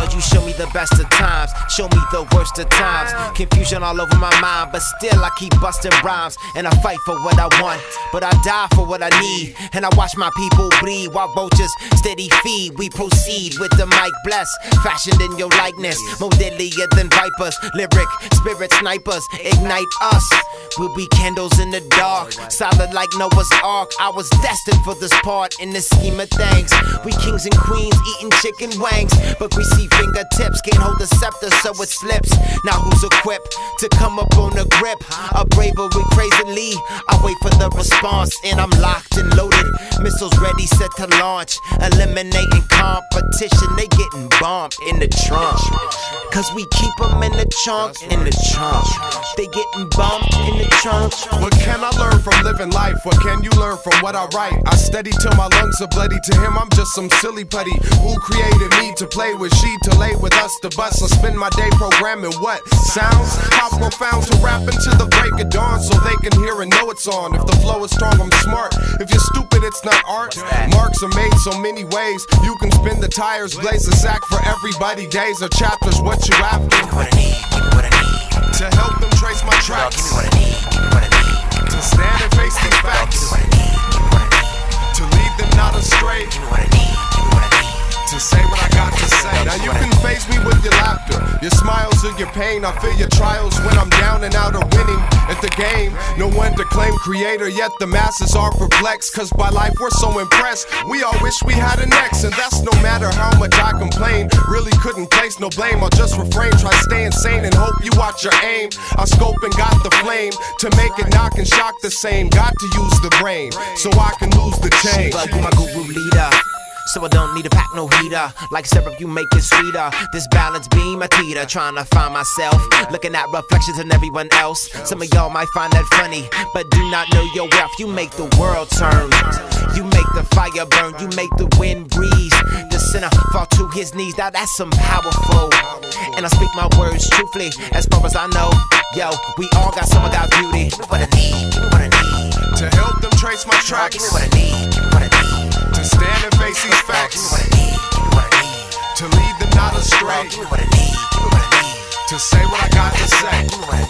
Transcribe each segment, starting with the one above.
Lord, you show me the best of times, show me the worst of times. Confusion all over my mind, but still I keep busting rhymes. And I fight for what I want, but I die for what I need. And I watch my people bleed while vultures steady feed. We proceed with the mic blessed, fashioned in your likeness, more deadlier than vipers. Lyric spirit snipers ignite us. We'll be candles in the dark, solid like Noah's Ark. I was destined for this part in the scheme of things. We kings and queens eating chicken wings, but greasy fingertips can't hold the scepter, so it slips. Now who's equipped to come up on the grip? A braver with crazily. I wait for the response, and I'm locked and loaded. Missiles ready, set to launch. Eliminating competition, they getting bombed in the trunk. Cause we keep them in the trunk, in the trunk. They getting bumped in the trunk. What can I learn from living life? What can you learn from what I write? I steady till my lungs are bloody. To him I'm just some silly putty. Who created me to play with she, to lay with us, to bust? I spend my day programming what sounds, how profound, to rap into the break of dawn, so they can hear and know it's on. If the flow is strong, I'm smart. If you're stupid, it's not art. Marks are made so many ways. You can spin the tires, blaze a sack for everybody. Days or chapters, what you after? Give me what I need, give me what I need. To help them trace my tracks. Give me what I need, give me what I need. To stand and face these facts. Give me what I need, give me what I need. To lead them not astray. Give me what I need, give me what I need. To say what I got to say. Now you can face me with your laughter, your smiles or your pain. I feel your trials when I'm down and out or winning at the game. No one to claim creator, yet the masses are perplexed. Cause by life we're so impressed, we all wish we had an X. And that's no matter how much I complain. Really couldn't place no blame, I'll just refrain. Try staying sane and hope you watch your aim. I scope and got the flame to make it knock and shock the same. Got to use the brain so I can lose the chain. You my guru leader, so I don't need to pack no heater. Like syrup, you make it sweeter. This balance beam, a teeter. Trying to find myself, looking at reflections in everyone else. Some of y'all might find that funny, but do not know your wealth. You make the world turn, you make the fire burn, you make the wind breeze. The sinner fall to his knees, now that's some powerful. And I speak my words truthfully, as far as I know. Yo, we all got some of God's beauty. Give me what I need, give me what I need. To help them trace my tracks. Give me what I need, give me what I need. To stand and face these facts. Give me what I need, give me what I need. To lead them not astray. Give me what I need, give me what I need. To say what I got to say. Give me what I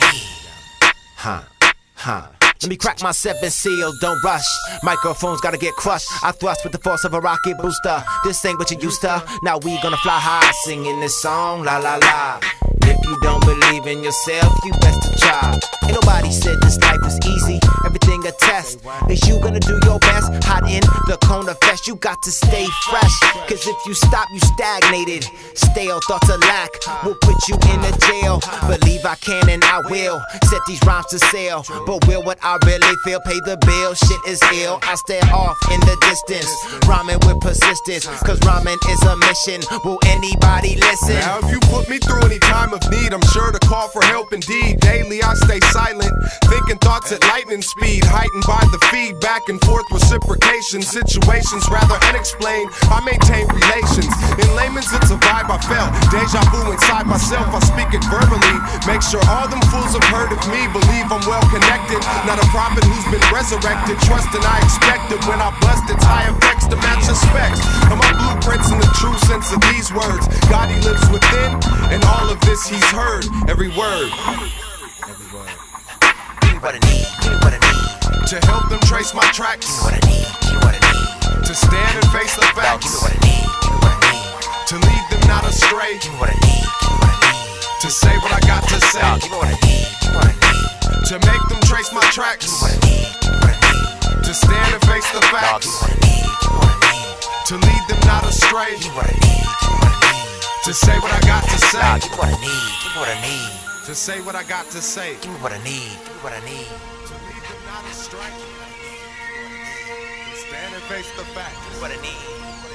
need. Let me crack my 7 seal, don't rush. Microphones gotta get crushed. I thrust with the force of a rocket booster. This ain't what you used to. Now we gonna fly high, singing this song, la la la. If you don't believe in yourself, you best to try. Ain't nobody said this life was easy, everything a test. Is you gonna do your best? Hot in the corner fest, you got to stay fresh. Cause if you stop, you stagnated. Stale thoughts of lack will put you in a jail. Believe I can and I will set these rhymes to sail. But will what I really feel pay the bill? Shit is ill, I stare off in the distance, rhyming with persistence. Cause rhyming is a mission, will anybody listen? Now if you put me through any time of need, I'm sure to call for help indeed. Daily I stay silent, thinking thoughts at lightning speed, heightened by the feed, back and forth reciprocation. Situations rather unexplained, I maintain relations. In layman's it's a vibe I felt, deja vu inside myself, I speak it verbally. Make sure all them fools have heard of me, believe I'm well connected. Not a prophet who's been resurrected, trust and I expect it. When I bust it's high effects to match the specs. And my blueprints in the true sense of these words. God, he lives within, and all of this he's heard, every word. Give me what I need, give me what I need. To help them trace my tracks. Give me what I need, give me what I need. To stand and face the facts. Give me what I need, give me what I need. To lead them not astray. Give me what I need, give me what I need. To say what I got to say. Give me what I need, give me what I need. To make them trace my tracks. Give me what I need, give me what I need. To stand and face the facts. Give me what I need, give me what I need. To lead them not astray. Give me what I need, give me what I need. To say what I got to say. Give me what I need, give me what I need. To say what I got to say. Give me what I need, give me what I need. To lead them not astray. To stand and face the facts. Give me what I need.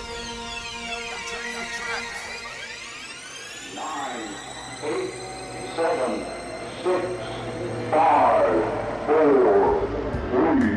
9, 8, 7, 6, 5, 4, 3.